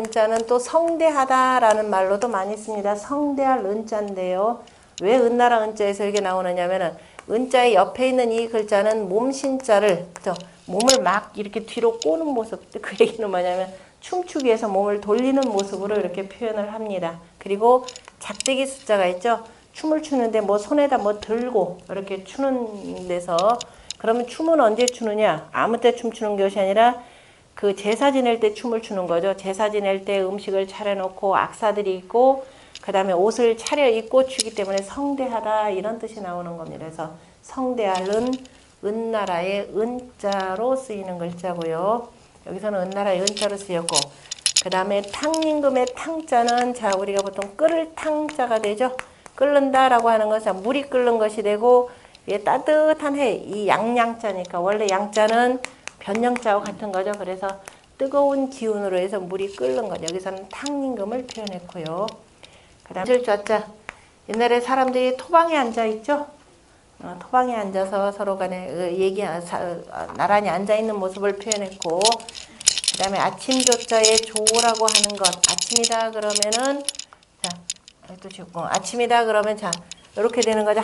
은자는 또 성대하다라는 말로도 많이 씁니다. 성대할 은자인데요. 왜 은나라 은자에서 이렇게 나오느냐면은 은자의 옆에 있는 이 글자는 몸신자를 몸을 막 이렇게 뒤로 꼬는 모습, 그 얘기는 뭐냐면 춤추기 위해서 몸을 돌리는 모습으로 이렇게 표현을 합니다. 그리고 작대기 숫자가 있죠. 춤을 추는데 뭐 손에다 뭐 들고 이렇게 추는 데서 그러면 춤은 언제 추느냐? 아무 때 춤추는 것이 아니라 그 제사 지낼 때 춤을 추는 거죠. 제사 지낼 때 음식을 차려놓고 악사들이 있고 그 다음에 옷을 차려입고 추기 때문에 성대하다 이런 뜻이 나오는 겁니다. 그래서 성대할은 은나라의 은자로 쓰이는 글자고요. 여기서는 은나라의 은자로 쓰였고 그 다음에 탕임금의 탕자는 자 우리가 보통 끓을 탕자가 되죠. 끓는다라고 하는 것은 물이 끓는 것이 되고 예, 따뜻한 해 이 양양자니까 원래 양자는 변형자와 같은 거죠. 그래서 뜨거운 기운으로 해서 물이 끓는 거죠. 여기서는 탕임금을 표현했고요. 그 다음에 좌자 옛날에 사람들이 토방에 앉아 있죠. 토방에 앉아서 서로 간에 나란히 앉아 있는 모습을 표현했고 그 다음에 아침 조자의 조라고 하는 것 아침이다 그러면은 자 또 지웠고 아침이다 그러면 자 이렇게 되는 거죠.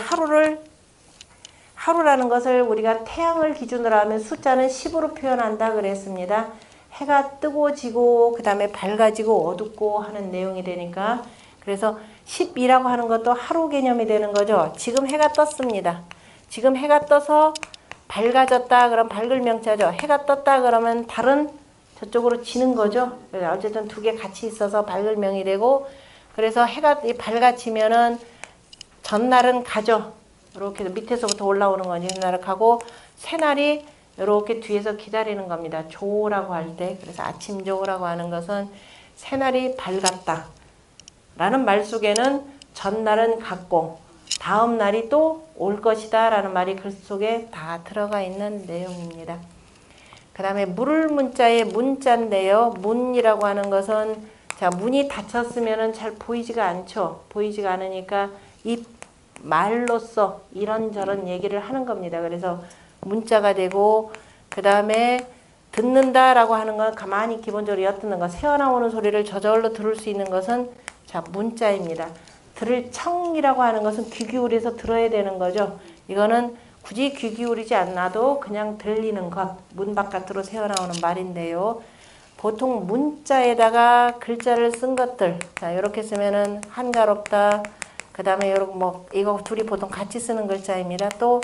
하루라는 것을 우리가 태양을 기준으로 하면 숫자는 10으로 표현한다 그랬습니다. 해가 뜨고 지고 그 다음에 밝아지고 어둡고 하는 내용이 되니까 그래서 10이라고 하는 것도 하루 개념이 되는 거죠. 지금 해가 떴습니다. 지금 해가 떠서 밝아졌다 그럼 밝을 명자죠. 해가 떴다 그러면 달은 저쪽으로 지는 거죠. 어쨌든 두 개 같이 있어서 밝을 명이 되고 그래서 해가 밝아지면은 전날은 가죠. 이렇게 밑에서부터 올라오는 건 옛날에 가고 새날이 이렇게 뒤에서 기다리는 겁니다. 조라고 할 때 그래서 아침조라고 하는 것은 새날이 밝았다 라는 말 속에는 전날은 갔고 다음 날이 또 올 것이다 라는 말이 글 속에 다 들어가 있는 내용입니다. 그 다음에 물을 문자의 문자인데요. 문이라고 하는 것은 자 문이 닫혔으면 잘 보이지가 않죠. 보이지가 않으니까 이 말로써 이런저런 얘기를 하는 겁니다. 그래서 문자가 되고 그 다음에 듣는다라고 하는 건 가만히 기본적으로 엿듣는 것 새어나오는 소리를 저절로 들을 수 있는 것은 자 문자입니다. 들을 청이라고 하는 것은 귀 기울여서 들어야 되는 거죠. 이거는 굳이 귀 기울이지 않아도 그냥 들리는 것 문 바깥으로 새어나오는 말인데요. 보통 문자에다가 글자를 쓴 것들 자 이렇게 쓰면은 한가롭다 그 다음에 여러분 뭐 이거 둘이 보통 같이 쓰는 글자입니다. 또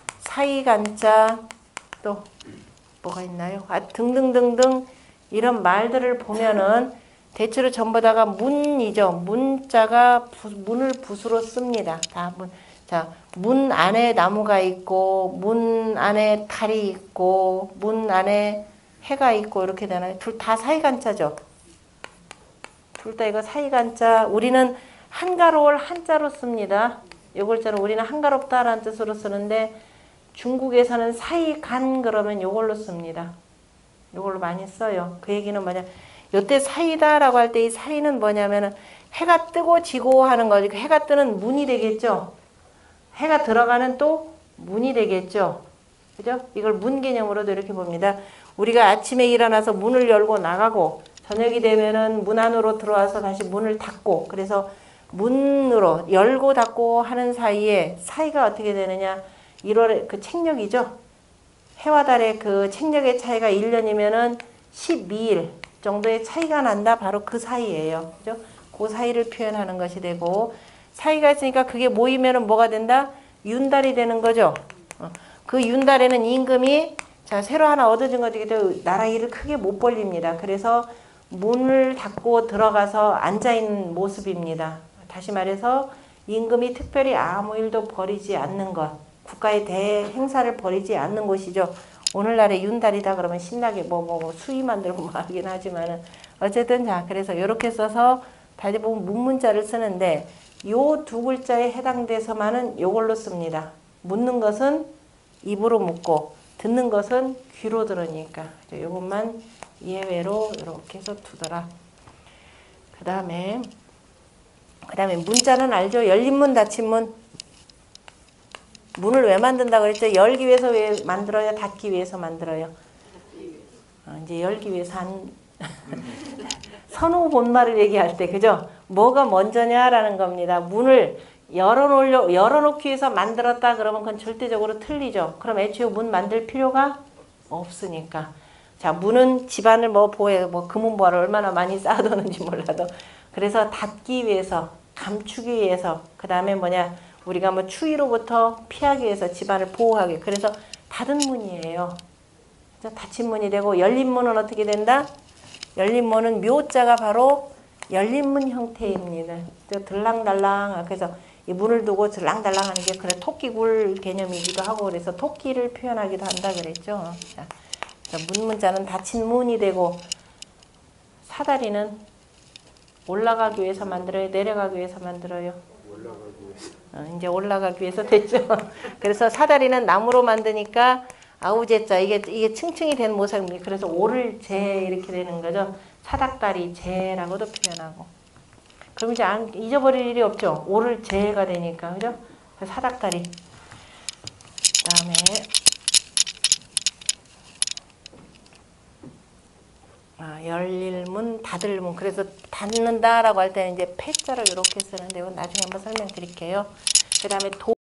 사이간자 또 뭐가 있나요? 등등등등 이런 말들을 보면은 대체로 전부 다가 문이죠. 문자가 문을 붓으로 씁니다. 다 문. 자, 문 안에 나무가 있고 문 안에 달이 있고 문 안에 해가 있고 이렇게 되나요? 둘 다 사이간자죠. 둘 다 이거 사이간자. 우리는 한가로울 한자로 씁니다. 이 글자는 우리는 한가롭다라는 뜻으로 쓰는데 중국에서는 사이간 그러면 이걸로 씁니다. 이걸로 많이 써요. 그 얘기는 뭐냐? 이때 사이다라고 할 때 이 사이는 뭐냐면은 해가 뜨고 지고 하는 거지. 해가 뜨는 문이 되겠죠. 해가 들어가는 또 문이 되겠죠. 그죠? 이걸 문 개념으로도 이렇게 봅니다. 우리가 아침에 일어나서 문을 열고 나가고 저녁이 되면은 문 안으로 들어와서 다시 문을 닫고 그래서 문으로 열고 닫고 하는 사이에 사이가 어떻게 되느냐 1월에 그 책력이죠. 해와 달의 그 책력의 차이가 1년이면은 12일 정도의 차이가 난다. 바로 그 사이예요. 그죠? 그 사이를 표현하는 것이 되고 사이가 있으니까 그게 모이면은 뭐가 된다? 윤달이 되는 거죠. 그 윤달에는 임금이 자 새로 하나 얻어진 것이기 때문에 나라 일을 크게 못 벌립니다. 그래서 문을 닫고 들어가서 앉아있는 모습입니다. 다시 말해서 임금이 특별히 아무 일도 벌이지 않는 것 국가의 대행사를 벌이지 않는 곳이죠. 오늘날에 윤달이다 그러면 신나게 수위 만들고 하긴 하지만은 어쨌든 자 그래서 이렇게 써서 대부분 문문자를 쓰는데 요 두 글자에 해당돼서만은 요걸로 씁니다. 묻는 것은 입으로 묻고 듣는 것은 귀로 들으니까 요것만 예외로 이렇게 해서 두더라. 그 다음에 문자는 알죠? 열린 문 닫힌 문. 문을 왜 만든다고 그랬죠? 열기 위해서 왜 만들어요? 닫기 위해서 만들어요? 이제 열기 위해서 선후 본말을 얘기할 때, 그죠? 뭐가 먼저냐라는 겁니다. 문을 열어놓기 위해서 만들었다 그러면 그건 절대적으로 틀리죠. 그럼 애초에 문 만들 필요가 없으니까. 자, 문은 집안을 뭐 금은보화를 얼마나 많이 쌓아뒀는지 몰라도. 그래서 닫기 위해서, 감추기 위해서, 그 다음에 우리가 뭐 추위로부터 피하기 위해서 집안을 보호하기. 그래서 닫은 문이에요. 닫힌 문이 되고, 열린 문은 어떻게 된다? 열린 문은 묘자가 바로 열린 문 형태입니다. 들랑달랑. 그래서 이 문을 두고 들랑달랑 하는 게 그래 토끼굴 개념이기도 하고 그래서 토끼를 표현하기도 한다 그랬죠. 자, 문문자는 닫힌 문이 되고 사다리는 올라가기 위해서 만들어요? 내려가기 위해서 만들어요? 올라가기 위해서. 이제 올라가기 위해서 됐죠. 그래서 사다리는 나무로 만드니까 아우제자 이게 층층이 된 모습입니다. 그래서 오를 제 이렇게 되는 거죠. 사닥다리 제라고도 표현하고. 그럼 이제 잊어버릴 일이 없죠. 오를 제가 되니까 그죠? 사닥다리. 그다음에 열릴 문, 닫을 문. 그래서 닫는다라고 할 때는 이제 패자를 이렇게 쓰는데 이건 나중에 한번 설명드릴게요. 그다음에